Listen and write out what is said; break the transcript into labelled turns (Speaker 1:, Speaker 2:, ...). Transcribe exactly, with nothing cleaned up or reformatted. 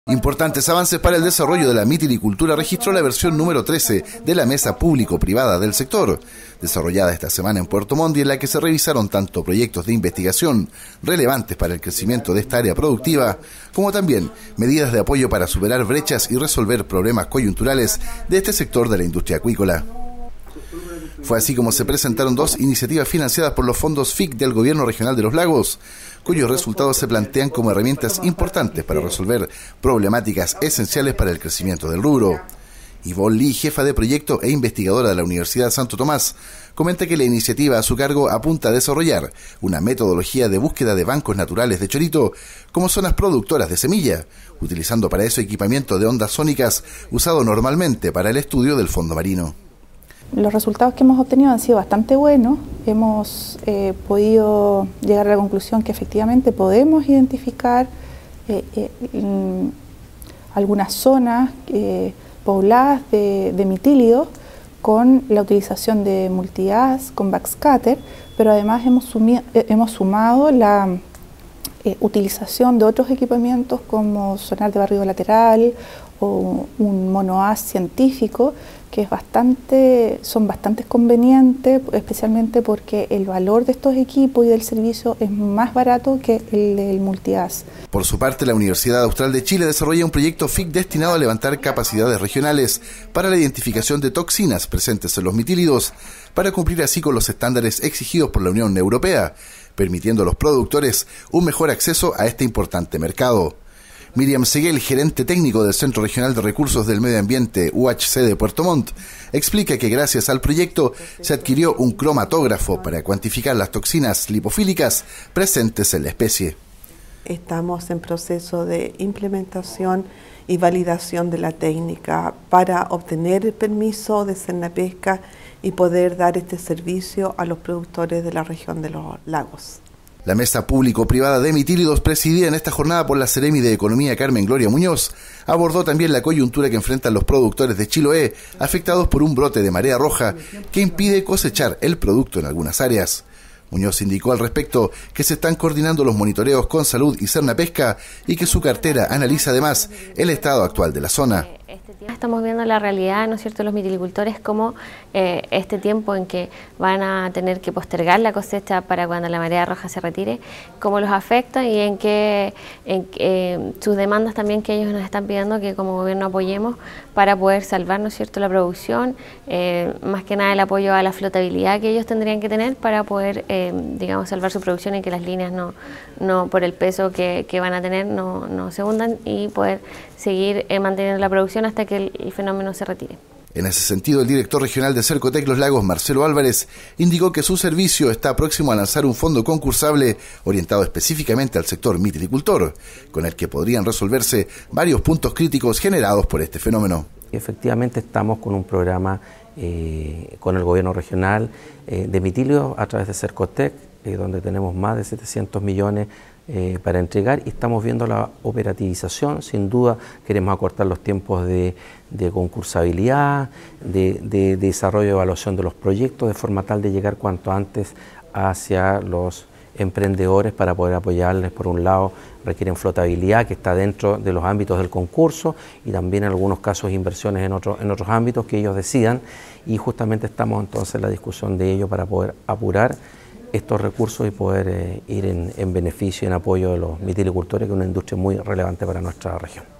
Speaker 1: Importantes avances para el desarrollo de la mitilicultura registró la versión número trece de la Mesa Público-Privada del sector, desarrollada esta semana en Puerto Montt, y en la que se revisaron tanto proyectos de investigación relevantes para el crecimiento de esta área productiva, como también medidas de apoyo para superar brechas y resolver problemas coyunturales de este sector de la industria acuícola. Fue así como se presentaron dos iniciativas financiadas por los fondos F I C del Gobierno Regional de los Lagos, cuyos resultados se plantean como herramientas importantes para resolver problemáticas esenciales para el crecimiento del rubro. Yvonne Lee, jefa de proyecto e investigadora de la Universidad Santo Tomás, comenta que la iniciativa a su cargo apunta a desarrollar una metodología de búsqueda de bancos naturales de chorito como zonas productoras de semilla, utilizando para eso equipamiento de ondas sónicas usado normalmente para el estudio del fondo marino.
Speaker 2: Los resultados que hemos obtenido han sido bastante buenos. Hemos eh, podido llegar a la conclusión que efectivamente podemos identificar eh, eh, algunas zonas eh, pobladas de, de mitílidos con la utilización de multi-as, con backscatter, pero además hemos, sumido, eh, hemos sumado la eh, utilización de otros equipamientos como sonar de barrido lateral o un mono-as científico, que es bastante, son bastante convenientes, especialmente porque el valor de estos equipos y del servicio es más barato que el del multi-as.
Speaker 1: Por su parte, la Universidad Austral de Chile desarrolla un proyecto F I C destinado a levantar capacidades regionales para la identificación de toxinas presentes en los mitílidos, para cumplir así con los estándares exigidos por la Unión Europea, permitiendo a los productores un mejor acceso a este importante mercado. Miriam Seguel, gerente técnico del Centro Regional de Recursos del Medio Ambiente U H C de Puerto Montt, explica que gracias al proyecto se adquirió un cromatógrafo para cuantificar las toxinas lipofílicas presentes en la especie.
Speaker 3: Estamos en proceso de implementación y validación de la técnica para obtener el permiso de Cernapesca y poder dar este servicio a los productores de la región de los lagos.
Speaker 1: La Mesa Público-Privada de Mitílidos, presidida en esta jornada por la Seremi de Economía Carmen Gloria Muñoz, abordó también la coyuntura que enfrentan los productores de Chiloé, afectados por un brote de marea roja que impide cosechar el producto en algunas áreas. Muñoz indicó al respecto que se están coordinando los monitoreos con Salud y Cernapesca y que su cartera analiza además el estado actual de la zona.
Speaker 4: Estamos viendo la realidad, ¿no es cierto?, los mitilicultores, como eh, este tiempo en que van a tener que postergar la cosecha para cuando la marea roja se retire, cómo los afecta y en que en, eh, sus demandas también que ellos nos están pidiendo que como gobierno apoyemos para poder salvar, ¿no es cierto?, la producción, eh, más que nada el apoyo a la flotabilidad que ellos tendrían que tener para poder, eh, digamos, salvar su producción y que las líneas no, no por el peso que, que van a tener no, no se hundan y poder seguir eh, manteniendo la producción hasta que el, el fenómeno se retire.
Speaker 1: En ese sentido, el director regional de Cercotec Los Lagos, Marcelo Álvarez, indicó que su servicio está próximo a lanzar un fondo concursable orientado específicamente al sector mitilicultor, con el que podrían resolverse varios puntos críticos generados por este fenómeno.
Speaker 5: Efectivamente estamos con un programa eh, con el gobierno regional eh, de mitílidos a través de Cercotec, eh, donde tenemos más de setecientos millones Eh, para entregar, y estamos viendo la operativización. Sin duda queremos acortar los tiempos de, de concursabilidad, de, de, de desarrollo y evaluación de los proyectos, de forma tal de llegar cuanto antes hacia los emprendedores para poder apoyarles. Por un lado, requieren flotabilidad que está dentro de los ámbitos del concurso y también en algunos casos inversiones en, otro, en otros ámbitos que ellos decidan, y justamente estamos entonces en la discusión de ello para poder apurar estos recursos y poder eh, ir en, en beneficio y en apoyo de los mitilicultores, que es una industria muy relevante para nuestra región.